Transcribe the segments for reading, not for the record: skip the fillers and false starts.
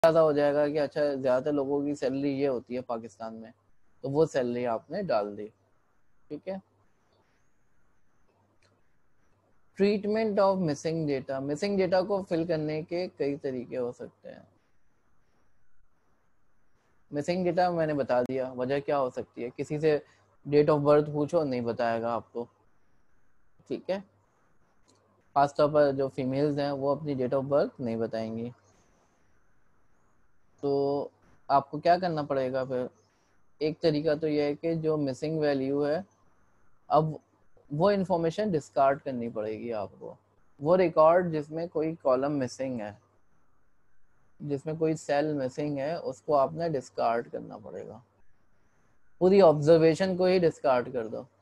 ज़्यादा हो जाएगा कि अच्छा ज़्यादातर लोगों की सैलरी ये होती है पाकिस्तान में, तो वो सैलरी आपने डाल दी, ठीक है। Treatment of missing data, missing data को फिल करने के कई तरीके हो सकते हैं। मिसिंग डेटा मैंने बता दिया, वजह क्या हो सकती है, किसी से डेट ऑफ बर्थ पूछो नहीं बताएगा आपको, ठीक है। खासतौर पर जो फीमेल्स हैं वो अपनी डेट ऑफ बर्थ नहीं बताएंगी, तो आपको क्या करना पड़ेगा फिर। एक तरीका तो यह है कि जो मिसिंग वैल्यू है, अब वो इंफॉर्मेशन डिस्कार्ड करनी पड़ेगी आपको। वो रिकॉर्ड जिसमें कोई कॉलम मिसिंग है, जिसमें कोई सेल मिसिंग है, उसको आपने डिस्कार्ड करना पड़ेगा। पूरी ऑब्जर्वेशन को ही डिस्कार्ड कर दो।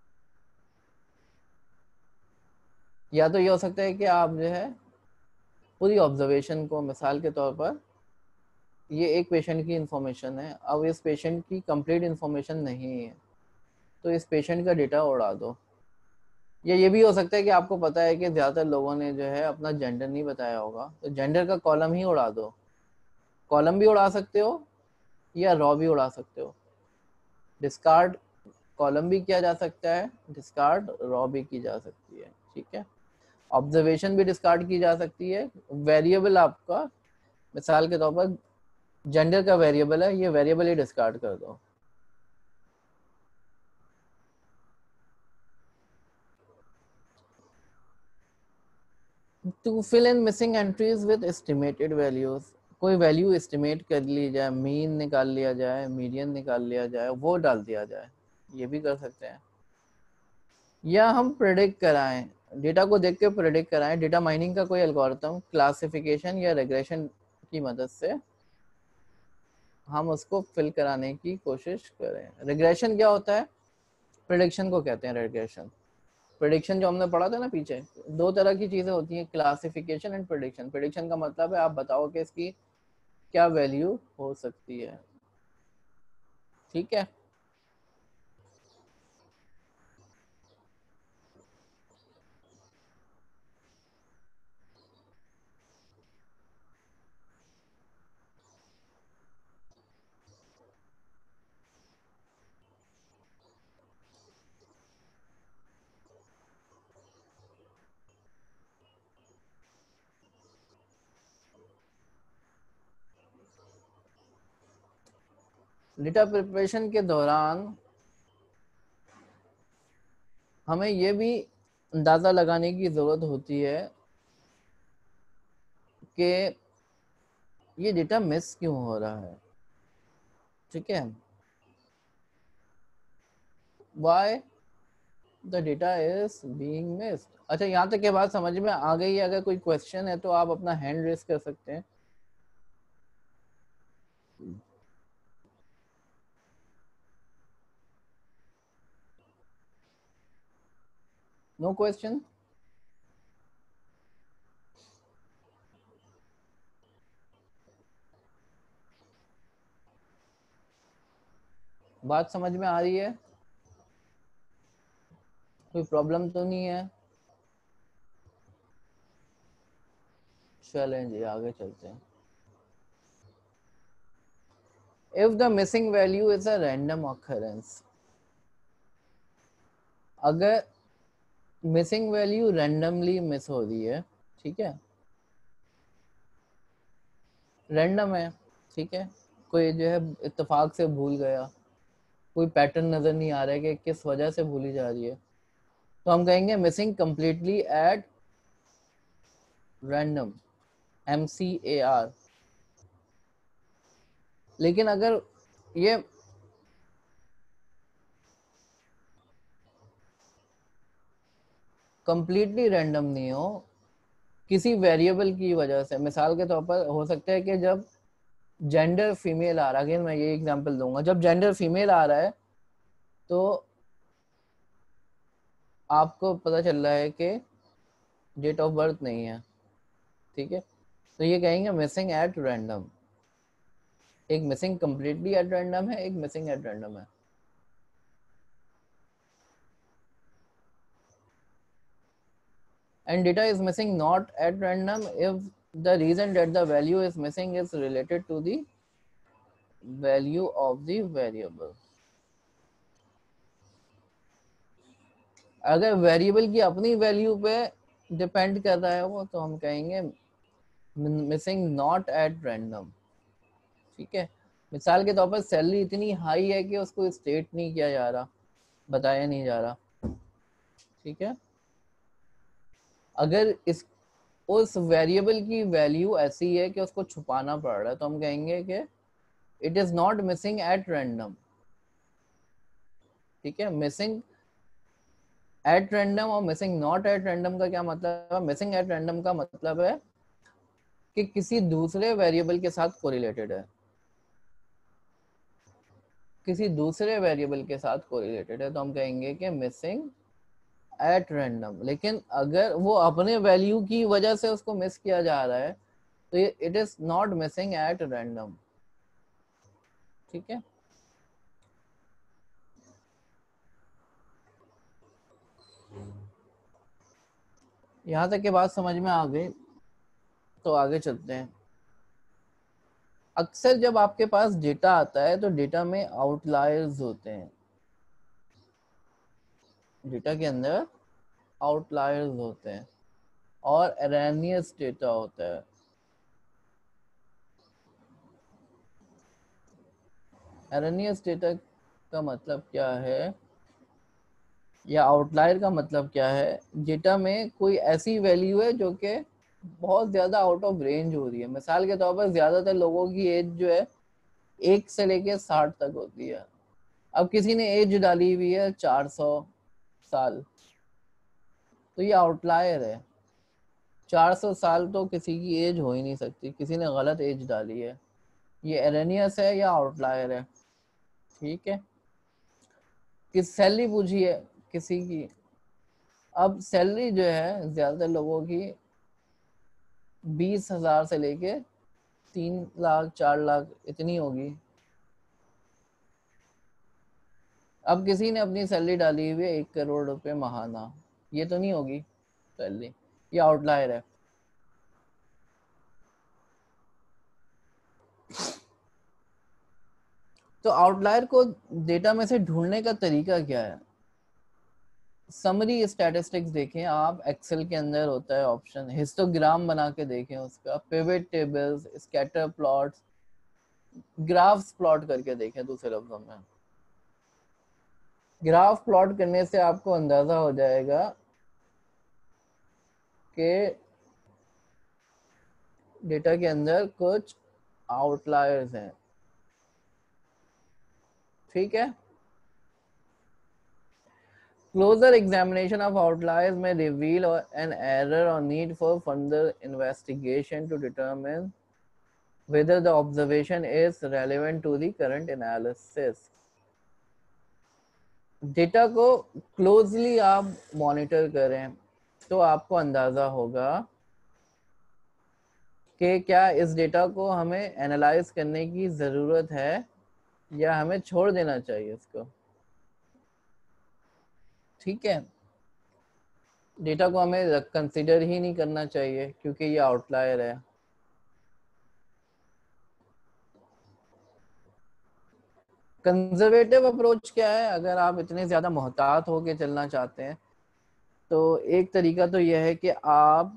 या तो ये हो सकता है कि आप जो है पूरी ऑब्जर्वेशन को, मिसाल के तौर पर ये एक पेशेंट की इंफॉर्मेशन है, अब इस पेशेंट की कंप्लीट इंफॉर्मेशन नहीं है, तो इस पेशेंट का डेटा उड़ा दो। या ये भी हो सकता है कि आपको पता है कि ज़्यादातर लोगों ने जो है अपना जेंडर नहीं बताया होगा, तो जेंडर का कॉलम ही उड़ा दो। कॉलम भी उड़ा सकते हो या रॉ भी उड़ा सकते हो। डिस्कार्ड कॉलम भी किया जा सकता है, डिस्कार्ड रॉ भी की जा सकती है, ठीक है। ऑब्जर्वेशन भी डिस्कार्ड की जा सकती है। वेरिएबल आपका, मिसाल के तौर पर जेंडर का वेरिएबल है, ये वेरिएबल ही डिस्कार्ड कर दो। To fill in missing entries with estimated values, कोई वैल्यू एस्टिमेट कर ली जाए, मीन निकाल लिया जाए, मीडियन निकाल लिया जाए, वो डाल दिया जाए, ये भी कर सकते हैं। या हम प्रेडिक्ट कराएं, डेटा को देख के प्रेडिक्ट कराएं, डेटा माइनिंग का कोई एल्गोरिथम, क्लासिफिकेशन या रेग्रेशन की मदद से हम उसको फिल कराने की कोशिश करें। रिग्रेशन क्या होता है, प्रेडिक्शन को कहते हैं रिग्रेशन। प्रेडिक्शन जो हमने पढ़ा था ना पीछे, दो तरह की चीजें होती हैं, क्लासिफिकेशन एंड प्रेडिक्शन। प्रेडिक्शन का मतलब है आप बताओ कि इसकी क्या वैल्यू हो सकती है, ठीक है। डेटा प्रिपरेशन के दौरान हमें यह भी अंदाजा लगाने की जरूरत होती है कि ये डेटा मिस क्यों हो रहा है, ठीक है। Why the data is being missed। अच्छा, यहाँ तक के बात समझ में आ गई है। अगर कोई क्वेश्चन है तो आप अपना हैंड रेस कर सकते हैं। No question. बात समझ में आ रही है, कोई प्रॉब्लम तो नहीं है। चलें जी, आगे चलते हैं। If the missing value is a random occurrence, अगर मिसिंग वैल्यू रैंडमली मिस हो रही है, ठीक है, रैंडम है, ठीक है, कोई जो है इत्तेफाक से भूल गया, कोई पैटर्न नजर नहीं आ रहा है कि किस वजह से भूली जा रही है, तो हम कहेंगे missing completely at random, MCAR। लेकिन अगर ये कंप्लीटली रैंडम नहीं हो, किसी वेरिएबल की वजह से, मिसाल के तौर पर हो सकता है कि जब जेंडर फीमेल आ रहा है, अगेन मैं ये एग्जांपल दूंगा, जब जेंडर फीमेल आ रहा है तो आपको पता चल रहा है कि डेट ऑफ बर्थ नहीं है, ठीक है, तो ये कहेंगे मिसिंग एट रैंडम। एक मिसिंग कंप्लीटली एट रैंडम है, एक मिसिंग एट रैंडम है। And data is missing not at random if the reason that the value is missing is related to the value of the variable. अगर variable की अपनी value पे depend कर रहा है वो, तो हम कहेंगे मिसिंग नॉट एट रैंडम। ठीक है, मिसाल के तौर पर सैलरी इतनी हाई है कि उसको स्टेट नहीं किया जा रहा, बताया नहीं जा रहा। ठीक है, अगर इस उस वेरिएबल की वैल्यू ऐसी है कि उसको छुपाना पड़ रहा है, तो हम कहेंगे कि it is not missing at random. ठीक है, मिसिंग एट रैंडम और मिसिंग नॉट एट रैंडम का क्या मतलब है? मिसिंग एट रैंडम का मतलब है कि किसी दूसरे वेरिएबल के साथ कोरिलेटेड है, किसी दूसरे वेरिएबल के साथ कोरिलेटेड है, तो हम कहेंगे कि मिसिंग एट रैंडम। लेकिन अगर वो अपने वैल्यू की वजह से उसको मिस किया जा रहा है, तो ये it is not missing at random. ठीक है, यहां तक की बात समझ में आ गई, तो आगे चलते हैं। अक्सर जब आपके पास डेटा आता है तो डेटा में आउटलायर्स होते हैं, डेटा के अंदर आउटलायर्स होते हैं और एरेनियस डेटा होता है। एरेनियस डेटा का मतलब क्या है, या आउटलायर का मतलब क्या है? डेटा में कोई ऐसी वैल्यू है जो कि बहुत ज्यादा आउट ऑफ रेंज हो रही है। मिसाल के तौर पर ज्यादातर लोगों की एज जो है 1 से लेके 60 तक होती है। अब किसी ने एज डाली हुई है 400 साल, तो ये आउटलायर है। 400 साल तो किसी की एज हो ही नहीं सकती, किसी ने गलत एज डाली है। ये एरेनियस है या आउटलायर है। ठीक है, किस सैलरी पूछी है किसी की, अब सैलरी जो है ज्यादातर लोगों की 20,000 से लेके 3 लाख 4 लाख इतनी होगी। अब किसी ने अपनी सैलरी डाली हुई है 1 करोड़ रुपए महाना, ये तो नहीं होगी सैलरी, ये आउटलायर है। तो आउटलायर को डेटा में से ढूंढने का तरीका क्या है? समरी स्टैटिस्टिक्स देखें आप, एक्सेल के अंदर होता है ऑप्शन, हिस्टोग्राम बना के देखें उसका, pivot tables, scatter plots, graphs plot करके देखें। दूसरे लफ्जों में ग्राफ प्लॉट करने से आपको अंदाजा हो जाएगा कि डेटा के अंदर कुछ आउटलायर्स हैं। ठीक है, closer examination of outliers may reveal an error or need for further investigation to determine whether the observation is relevant to the current analysis. Data को क्लोजली आप मॉनिटर करें तो आपको अंदाजा होगा कि क्या इस डेटा को हमें एनालाइज करने की ज़रूरत है या हमें छोड़ देना चाहिए इसको। ठीक है, डेटा को हमें कंसिडर ही नहीं करना चाहिए क्योंकि ये आउटलायर है। कंजर्वेटिव अप्रोच क्या है? अगर आप इतने ज़्यादा मोहतात होके चलना चाहते हैं तो एक तरीका तो यह है कि आप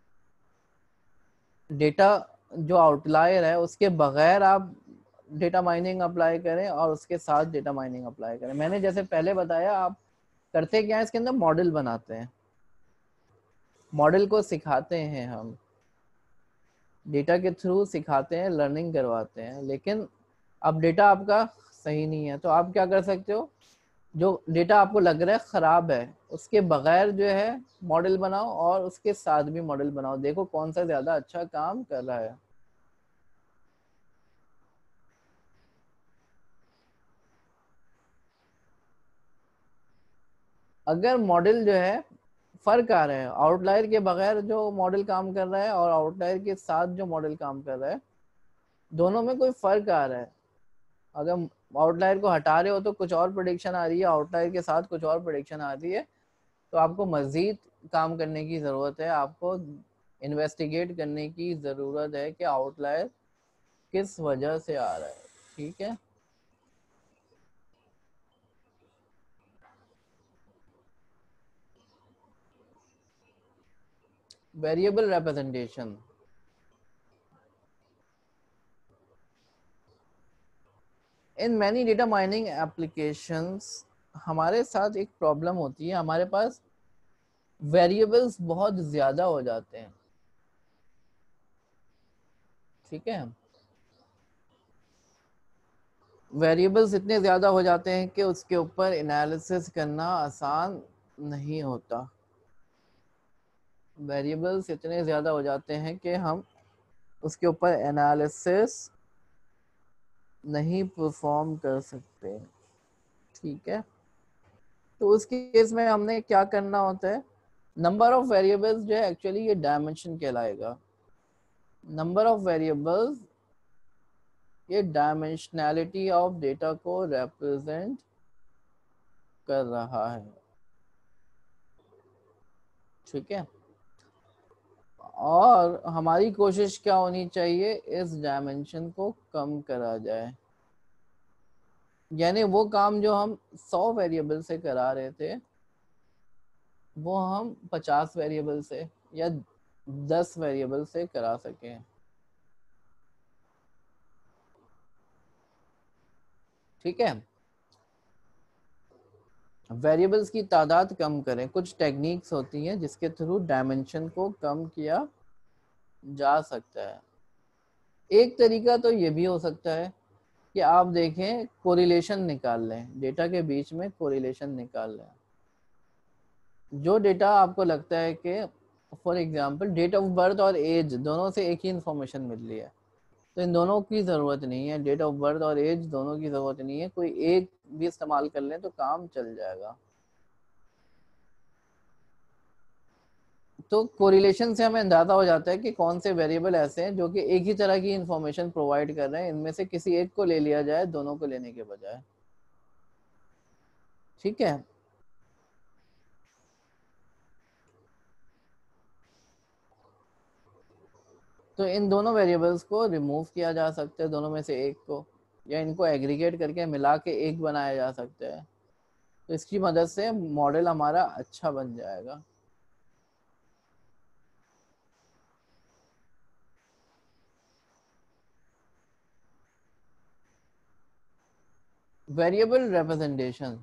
डेटा जो आउटलायर है उसके बगैर आप डेटा माइनिंग अप्लाई करें और उसके साथ डेटा माइनिंग अप्लाई करें। मैंने जैसे पहले बताया, आप करते क्या है, इसके अंदर मॉडल बनाते हैं, मॉडल को सिखाते हैं हम, डेटा के थ्रू सिखाते हैं, लर्निंग करवाते हैं। लेकिन अब डेटा आपका सही नहीं है तो आप क्या कर सकते हो, जो डेटा आपको लग रहा है खराब है उसके बगैर जो है मॉडल बनाओ और उसके साथ भी मॉडल बनाओ, देखो कौन सा ज्यादा अच्छा काम कर रहा है। अगर मॉडल जो है फर्क आ रहा है, आउटलायर के बगैर जो मॉडल काम कर रहा है और आउटलायर के साथ जो मॉडल काम कर रहा है, दोनों में कोई फर्क आ रहा है, अगर आउटलायर को हटा रहे हो तो कुछ और प्रेडिक्शन आ रही है, आउटलायर के साथ कुछ और प्रेडिक्शन आ रही है, तो आपको मजीद काम करने की ज़रूरत है। आपको इन्वेस्टिगेट करने की ज़रूरत है कि आउटलायर किस वजह से आ रहा है। ठीक है, variable representation. In many data mining applications हमारे साथ एक प्रॉब्लम होती है, हमारे पास वेरिएबल्स बहुत ज़्यादा हो जाते हैं। ठीक है, वेरिएबल्स इतने ज़्यादा हो जाते हैं कि उसके ऊपर एनालिसिस करना आसान नहीं होता। वेरिएबल्स इतने ज़्यादा हो जाते हैं कि हम उसके ऊपर एनालिसिस नहीं परफॉर्म कर सकते। ठीक है, तो उस केस में हमने क्या करना होता है, नंबर ऑफ वेरिएबल्स जो है एक्चुअली ये डायमेंशन कहलाएगा। नंबर ऑफ वेरिएबल्स ये डायमेंशनैलिटी ऑफ डेटा को रिप्रेजेंट कर रहा है। ठीक है, और हमारी कोशिश क्या होनी चाहिए, इस डायमेंशन को कम करा जाए। यानी वो काम जो हम 100 वेरिएबल से करा रहे थे वो हम 50 वेरिएबल से या 10 वेरिएबल से करा सकें। ठीक है, वेरिएबल्स की तादाद कम करें। कुछ टेक्निक्स होती हैं जिसके थ्रू डायमेंशन को कम किया जा सकता है। एक तरीका तो ये भी हो सकता है कि आप देखें, कोरिलेशन निकाल लें, डेटा के बीच में कोरिलेशन निकाल लें। जो डेटा आपको लगता है कि for example date of birth और एज दोनों से एक ही इंफॉर्मेशन मिल रही है, तो इन दोनों की ज़रूरत नहीं है, डेट ऑफ बर्थ और एज दोनों की ज़रूरत नहीं है, कोई एक भी इस्तेमाल कर लें तो काम चल जाएगा। तो कोरिलेशन से हमें अंदाजा हो जाता है कि कौन से वेरिएबल ऐसे हैं जो कि एक ही तरह की इंफॉर्मेशन प्रोवाइड कर रहे हैं, इनमें से किसी एक को ले लिया जाए दोनों को लेने के बजाय। ठीक है, तो इन दोनों वेरिएबल्स को रिमूव किया जा सकता है, दोनों में से एक को, या इनको एग्रीगेट करके मिला के एक बनाया जा सकता है। तो इसकी मदद से मॉडल हमारा अच्छा बन जाएगा। Variable representation,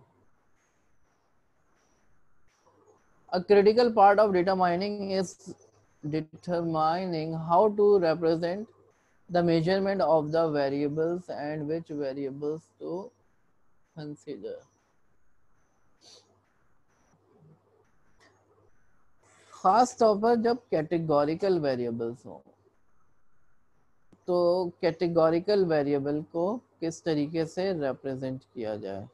a critical part of data mining is determining how to represent the measurement of the variables and which variables to consider. खास तौर पर जब कैटेगोरिकल वेरिएबल्स हो, तो कैटेगोरिकल वेरिएबल को किस तरीके से रिप्रेजेंट किया जाए।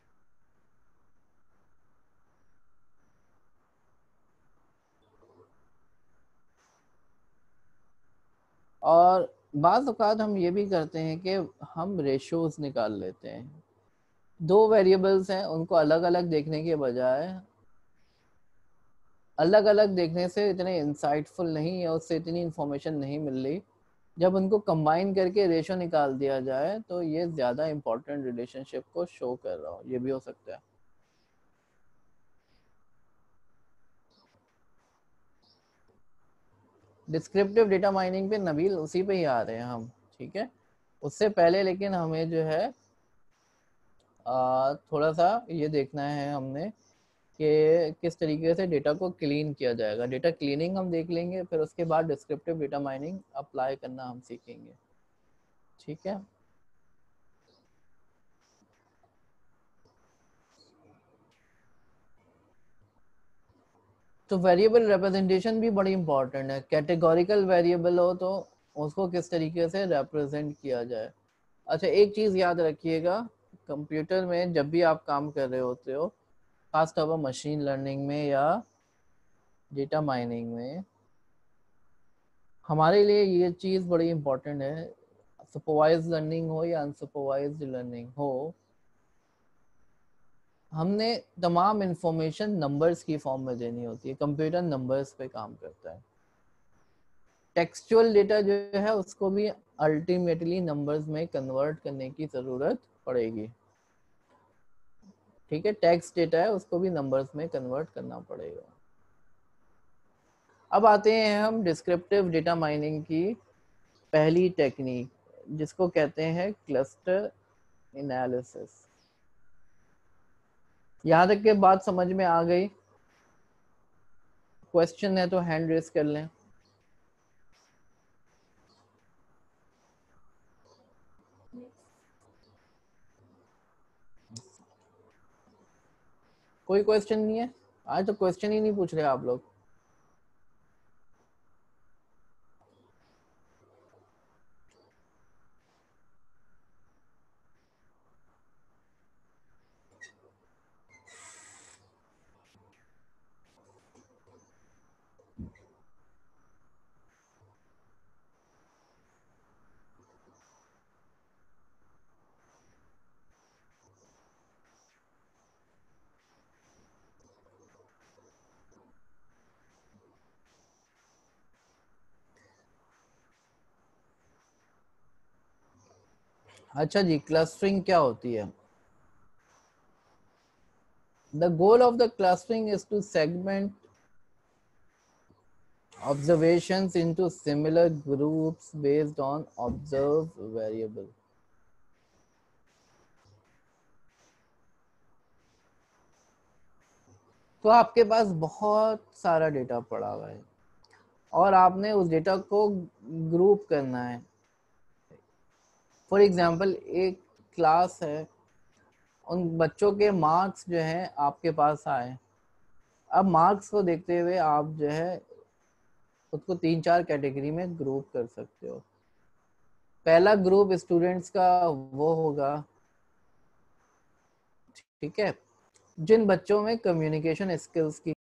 और बाज़ औक़ात हम ये भी करते हैं कि हम रेशोज़ निकाल लेते हैं। दो वेरिएबल्स हैं, उनको अलग अलग देखने के बजाय अलग अलग देखने से इतने इंसाइटफुल नहीं है, उससे इतनी इंफॉर्मेशन नहीं मिल रही। जब उनको कंबाइन करके रेशो निकाल दिया जाए तो ये ज़्यादा इंपॉर्टेंट रिलेशनशिप को शो कर रहा हो, ये भी हो सकता है। डिस्क्रिप्टिव डेटा माइनिंग पे नबील उसी पे ही आ रहे हैं हम। ठीक है, उससे पहले लेकिन हमें जो है थोड़ा सा ये देखना है हमने कि किस तरीके से डेटा को क्लीन किया जाएगा। डेटा क्लीनिंग हम देख लेंगे, फिर उसके बाद डिस्क्रिप्टिव डेटा माइनिंग अप्लाई करना हम सीखेंगे। ठीक है, तो वेरिएबल रिप्रेजेंटेशन भी बड़ी इंपॉर्टेंट है। कैटेगोरिकल वेरिएबल हो तो उसको किस तरीके से रिप्रेजेंट किया जाए। अच्छा, एक चीज़ याद रखिएगा, कंप्यूटर में जब भी आप काम कर रहे होते हो, खास तौर पर मशीन लर्निंग में या डेटा माइनिंग में, हमारे लिए ये चीज़ बड़ी इंपॉर्टेंट है, सुपरवाइज लर्निंग हो या अनसुपरवाइज्ड लर्निंग हो, हमने तमाम इंफॉर्मेशन नंबर्स की फॉर्म में देनी होती है। कंप्यूटर नंबर्स पे काम करता है। टेक्सचुअल डेटा जो है उसको भी अल्टीमेटली नंबर्स में कन्वर्ट करने की जरूरत पड़ेगी। ठीक है, टेक्स्ट डेटा है उसको भी नंबर्स में कन्वर्ट करना पड़ेगा। अब आते हैं हम डिस्क्रिप्टिव डेटा माइनिंग की पहली टेक्निक, जिसको कहते हैं क्लस्टर एनालिसिस। यहां तक के बात समझ में आ गई? क्वेश्चन है तो हैंड रेस कर लें। कोई क्वेश्चन नहीं है? आज तो क्वेश्चन ही नहीं पूछ रहे आप लोग। अच्छा जी, क्लस्टरिंग क्या होती है? The goal of the clustering is to segment observations into similar groups based on observed variable। तो आपके पास बहुत सारा डेटा पड़ा हुआ है और आपने उस डेटा को ग्रुप करना है। फॉर एग्जांपल एक क्लास है, उन बच्चों के मार्क्स जो हैं आपके पास आए। अब मार्क्स को देखते हुए आप जो है उसको 3-4 कैटेगरी में ग्रुप कर सकते हो। पहला ग्रुप स्टूडेंट्स का वो होगा, ठीक है, जिन बच्चों में कम्युनिकेशन स्किल्स की